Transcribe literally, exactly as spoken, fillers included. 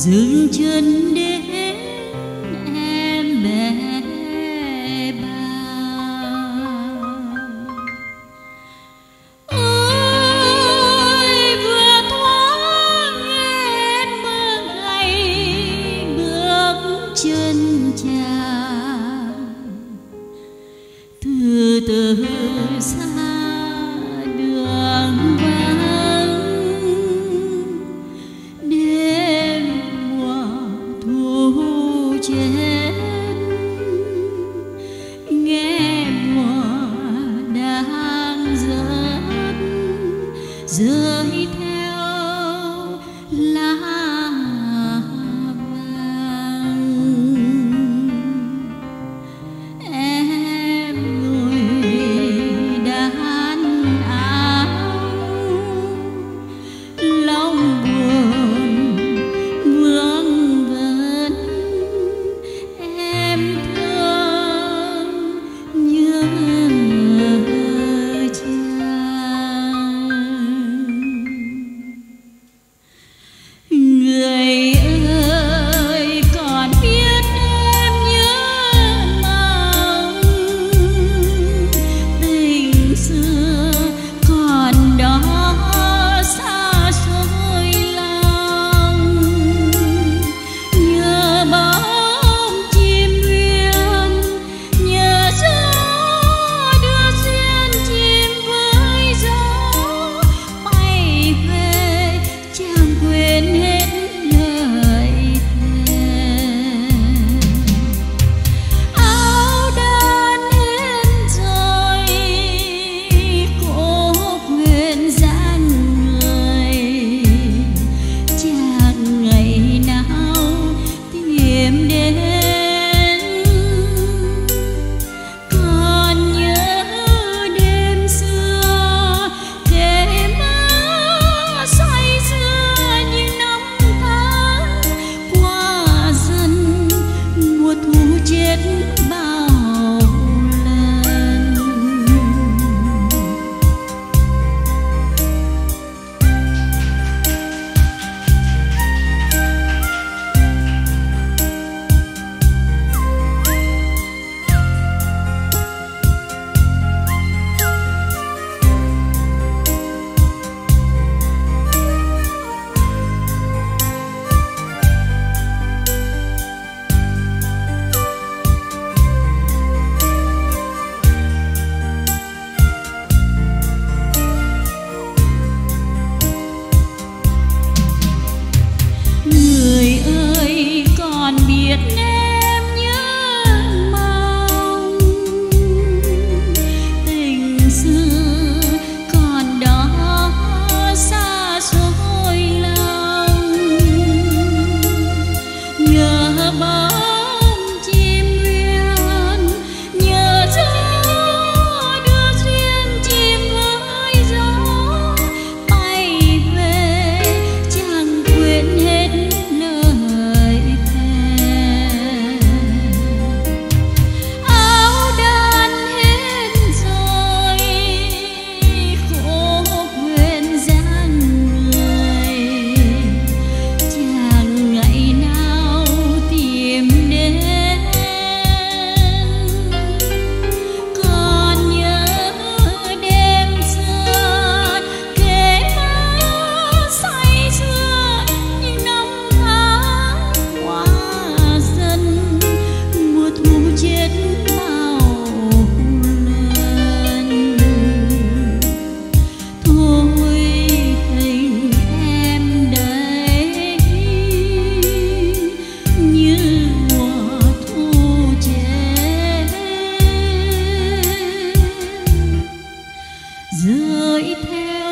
dừng chân đến em bé ba. Ôi vừa thoáng lên mơ ngày bước chân chàng từ từ xa đường vắng. Đêm mùa thu chết nghe mùa đang rớt rơi theo lá vàng. Em ngồi đan áo lòng buồn vương vấn. Em thương nhớ chàng. Người ơi còn biết em nhớ mong tình xưa còn đó xa xôi lòng. Nhớ bóng chim uyên nhớ gió đưa duyên chim với gió bay về chẳng quên hết lời thề. Áo đan hết rồi cố quên dáng người chẳng ngày nào tìm đến. Còn nhớ đêm xưa kể mơ say sưa như năm tháng qua dần mùa thu chết bao lần. Người ơi còn biết em nhớ mong tình xưa còn đó xa xôi lòng. Nhớ bóng chim uyên nhớ gió đưa duyên chim với gió bay về chẳng quên hết lời thề. Áo đan hết rồi khổ quên dáng người chẳng ngày nào tìm đến. Còn nhớ đêm xưa kể mơ say sưa như năm tháng qua dần mùa thu chết bao lần. Thôi tình em đây như mùa thu chết rơi theo